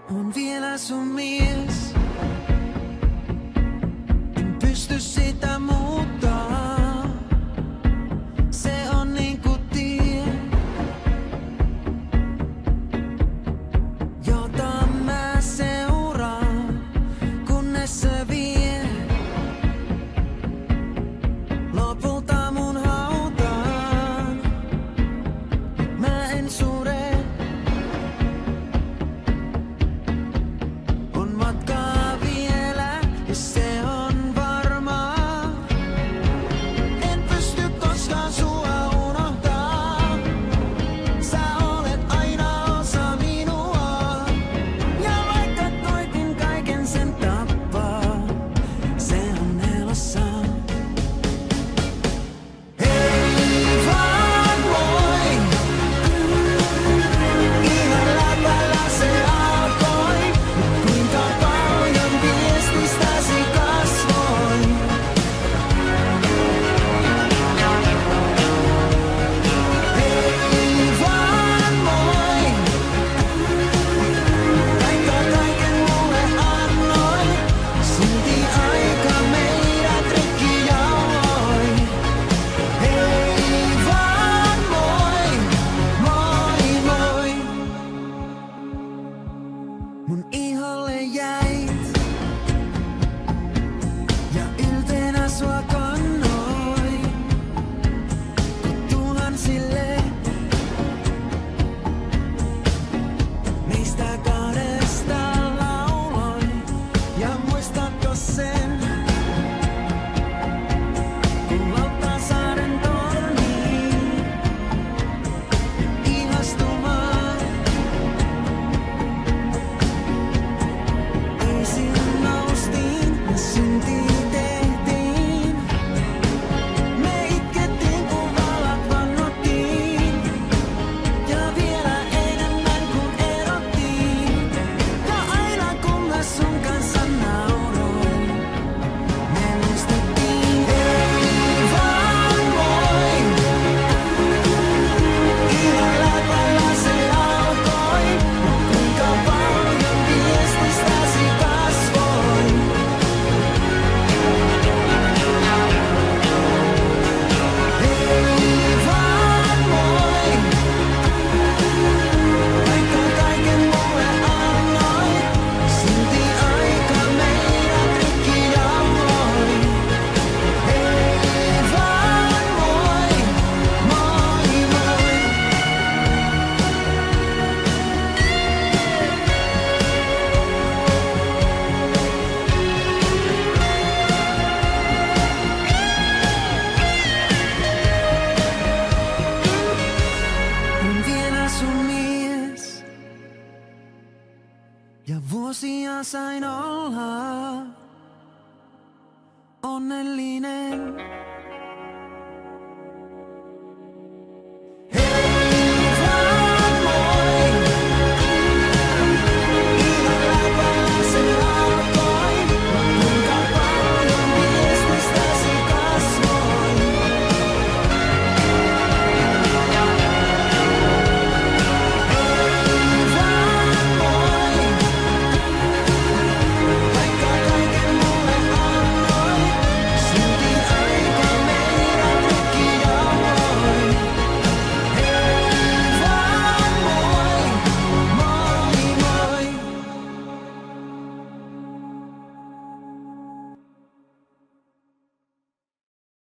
on vielä sun mies. En pysty sitä muuttaa. Se on niinku tie, jota mä seuraan, kunnes se vie lopulta mun hautaan. Mä en sure. On matkaa vielä ja se on varmaa. En pysty koskaan sua unohtaa. Sä olet aina osa minua. Ja vaikka koitin kaiken sen tappaa, se on elossa. Hei vaan moi, ihan läpällä se alkoi. Kuinka paljon viestistäsi kasvoi. Hei vaan moi, vaikka kaiken mulle annoin, silti aika meidät rikki jaoi. Hei vaan moi, moi moi. Mun iholle jäit ja ylteenä sua kannoin. Kun tuhansille meistä kahdesta lauloin. Ja muistatko sen, kun Lauttasaaren torniin ihastumaan ensin noustiin ja synti tehtiin. Me itkettiin, kun vallat vannottiin, ja vielä enemmän kun erottiin. Ja aina kun mä sun kanssa nauroin, me muistettiin. Hei vaan moi, ihan läpällä se alkoi. Kuinka paljon viestistäsi kasvoi. Hei vaan moi, vaikka kaiken mulle annoin, silti aika meidät rikki jaoi. Hei vaan moi, moi moi. On vielä sun mies, ja vuosia sain olla onnellinen.